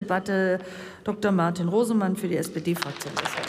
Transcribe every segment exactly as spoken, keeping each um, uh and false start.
Debatte Doktor Martin Rosemann für die S P D-Fraktion.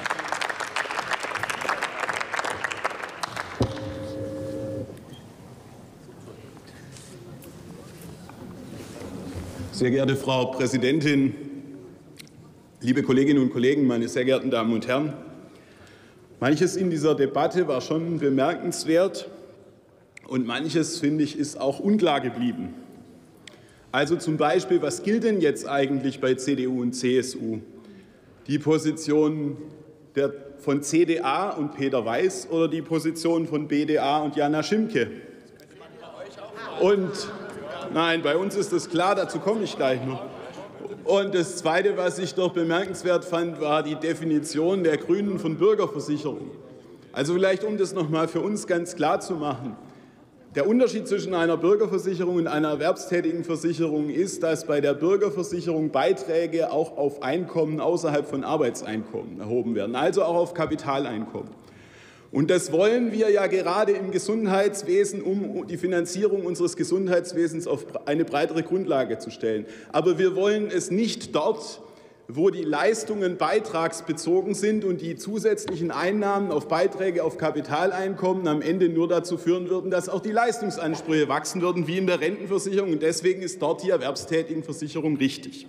Sehr geehrte Frau Präsidentin, liebe Kolleginnen und Kollegen, meine sehr geehrten Damen und Herren! Manches in dieser Debatte war schon bemerkenswert und manches, finde ich, ist auch unklar geblieben. Also zum Beispiel, was gilt denn jetzt eigentlich bei C D U und C S U? Die Position der, von C D A und Peter Weiß oder die Position von B D A und Jana Schimke? Und nein, bei uns ist das klar, dazu komme ich gleich noch. Und das Zweite, was ich doch bemerkenswert fand, war die Definition der Grünen von Bürgerversicherung. Also vielleicht, um das noch mal für uns ganz klar zu machen. Der Unterschied zwischen einer Bürgerversicherung und einer erwerbstätigen Versicherung ist, dass bei der Bürgerversicherung Beiträge auch auf Einkommen außerhalb von Arbeitseinkommen erhoben werden, also auch auf Kapitaleinkommen. Und das wollen wir ja gerade im Gesundheitswesen, um die Finanzierung unseres Gesundheitswesens auf eine breitere Grundlage zu stellen. Aber wir wollen es nicht dort, wo die Leistungen beitragsbezogen sind und die zusätzlichen Einnahmen auf Beiträge auf Kapitaleinkommen am Ende nur dazu führen würden, dass auch die Leistungsansprüche wachsen würden, wie in der Rentenversicherung. Und deswegen ist dort die Erwerbstätigenversicherung richtig.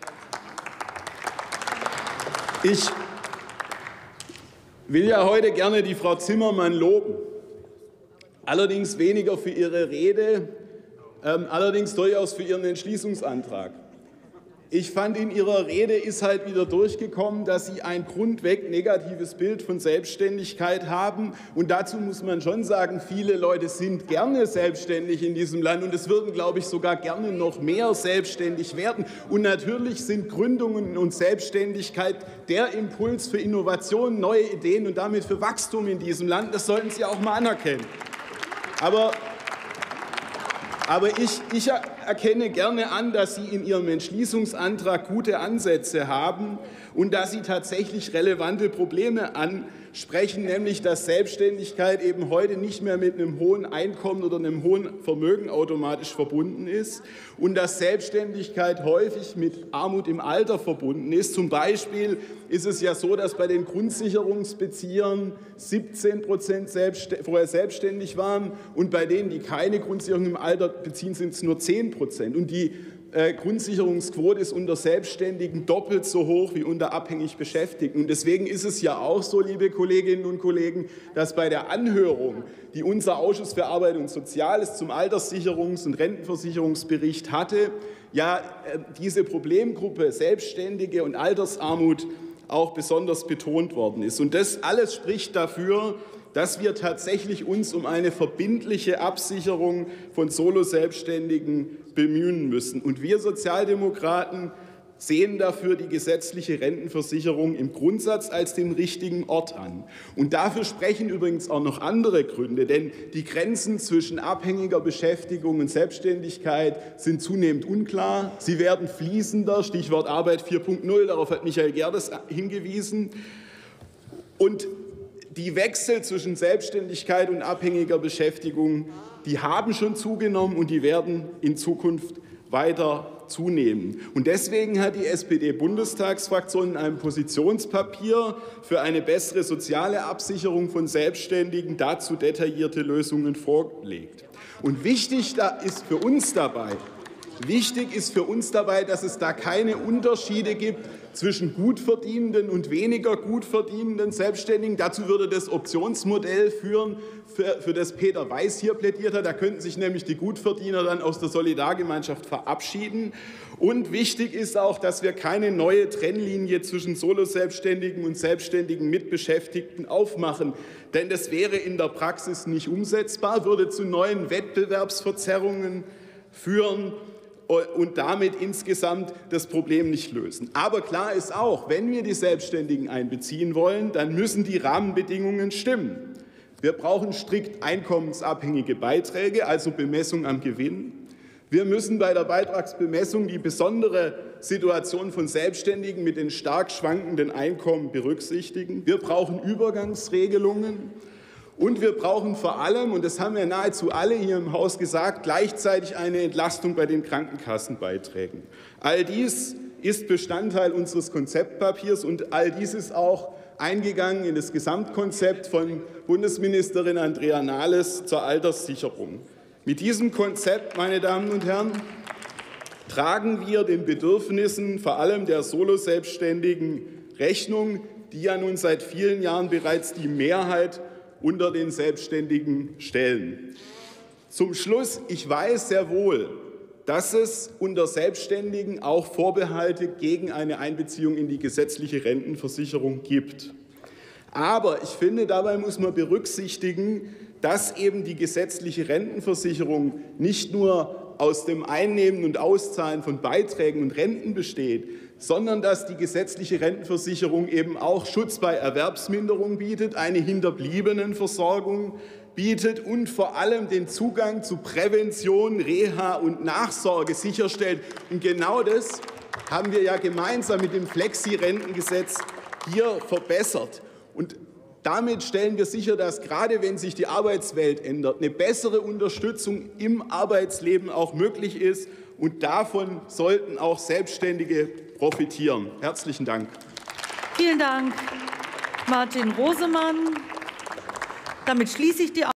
Ich will ja heute gerne die Frau Zimmermann loben, allerdings weniger für ihre Rede, ähm, allerdings durchaus für ihren Entschließungsantrag. Ich fand, in ihrer Rede ist halt wieder durchgekommen, dass Sie ein grundweg negatives Bild von Selbstständigkeit haben. Und dazu muss man schon sagen, viele Leute sind gerne selbstständig in diesem Land und es würden, glaube ich, sogar gerne noch mehr selbstständig werden. Und natürlich sind Gründungen und Selbstständigkeit der Impuls für Innovation, neue Ideen und damit für Wachstum in diesem Land. Das sollten Sie auch mal anerkennen. Aber Aber ich, ich erkenne gerne an, dass Sie in Ihrem Entschließungsantrag gute Ansätze haben und dass Sie tatsächlich relevante Probleme ansprechen, nämlich dass Selbstständigkeit eben heute nicht mehr mit einem hohen Einkommen oder einem hohen Vermögen automatisch verbunden ist und dass Selbstständigkeit häufig mit Armut im Alter verbunden ist. Zum Beispiel ist es ja so, dass bei den Grundsicherungsbeziehern siebzehn Prozent vorher selbstständig waren und bei denen, die keine Grundsicherung im Alter beziehen, sind es nur zehn Prozent. Und die äh, Grundsicherungsquote ist unter Selbstständigen doppelt so hoch wie unter abhängig Beschäftigten. Und deswegen ist es ja auch so, liebe Kolleginnen und Kollegen, dass bei der Anhörung, die unser Ausschuss für Arbeit und Soziales zum Alterssicherungs- und Rentenversicherungsbericht hatte, ja äh, diese Problemgruppe Selbstständige und Altersarmut auch besonders betont worden ist. Und das alles spricht dafür, dass wir tatsächlich uns um eine verbindliche Absicherung von Solo-Selbstständigen bemühen müssen. Und wir Sozialdemokraten sehen dafür die gesetzliche Rentenversicherung im Grundsatz als den richtigen Ort an. Und dafür sprechen übrigens auch noch andere Gründe, denn die Grenzen zwischen abhängiger Beschäftigung und Selbstständigkeit sind zunehmend unklar. Sie werden fließender, Stichwort Arbeit vier Punkt null, darauf hat Michael Gerdes hingewiesen. Und die Wechsel zwischen Selbstständigkeit und abhängiger Beschäftigung, die haben schon zugenommen und die werden in Zukunft weiter zunehmen. Und deswegen hat die S P D-Bundestagsfraktion in einem Positionspapier für eine bessere soziale Absicherung von Selbstständigen dazu detaillierte Lösungen vorgelegt. Und wichtig da ist für uns dabei, Wichtig ist für uns dabei, dass es da keine Unterschiede gibt zwischen gut verdienenden und weniger gut verdienenden Selbstständigen. Dazu würde das Optionsmodell führen, für, für das Peter Weiß hier plädiert hat. Da könnten sich nämlich die Gutverdiener dann aus der Solidargemeinschaft verabschieden. Und wichtig ist auch, dass wir keine neue Trennlinie zwischen Solo-Selbstständigen und selbstständigen Mitbeschäftigten aufmachen. Denn das wäre in der Praxis nicht umsetzbar, würde zu neuen Wettbewerbsverzerrungen führen und damit insgesamt das Problem nicht lösen. Aber klar ist auch, wenn wir die Selbstständigen einbeziehen wollen, dann müssen die Rahmenbedingungen stimmen. Wir brauchen strikt einkommensabhängige Beiträge, also Bemessung am Gewinn. Wir müssen bei der Beitragsbemessung die besondere Situation von Selbstständigen mit den stark schwankenden Einkommen berücksichtigen. Wir brauchen Übergangsregelungen. Und wir brauchen vor allem, und das haben ja nahezu alle hier im Haus gesagt, gleichzeitig eine Entlastung bei den Krankenkassenbeiträgen. All dies ist Bestandteil unseres Konzeptpapiers, und all dies ist auch eingegangen in das Gesamtkonzept von Bundesministerin Andrea Nahles zur Alterssicherung. Mit diesem Konzept, meine Damen und Herren, tragen wir den Bedürfnissen vor allem der Solo-Selbstständigen Rechnung, die ja nun seit vielen Jahren bereits die Mehrheit unter den Selbstständigen stellen. Zum Schluss, ich weiß sehr wohl, dass es unter Selbstständigen auch Vorbehalte gegen eine Einbeziehung in die gesetzliche Rentenversicherung gibt. Aber ich finde, dabei muss man berücksichtigen, dass eben die gesetzliche Rentenversicherung nicht nur aus dem Einnehmen und Auszahlen von Beiträgen und Renten besteht, sondern dass die gesetzliche Rentenversicherung eben auch Schutz bei Erwerbsminderung bietet, eine Hinterbliebenenversorgung bietet und vor allem den Zugang zu Prävention, Reha und Nachsorge sicherstellt. Und genau das haben wir ja gemeinsam mit dem Flexi-Rentengesetz hier verbessert. Und damit stellen wir sicher, dass gerade wenn sich die Arbeitswelt ändert, eine bessere Unterstützung im Arbeitsleben auch möglich ist. Und davon sollten auch Selbstständige profitieren. Herzlichen Dank. Vielen Dank, Martin Rosemann. Damit schließe ich die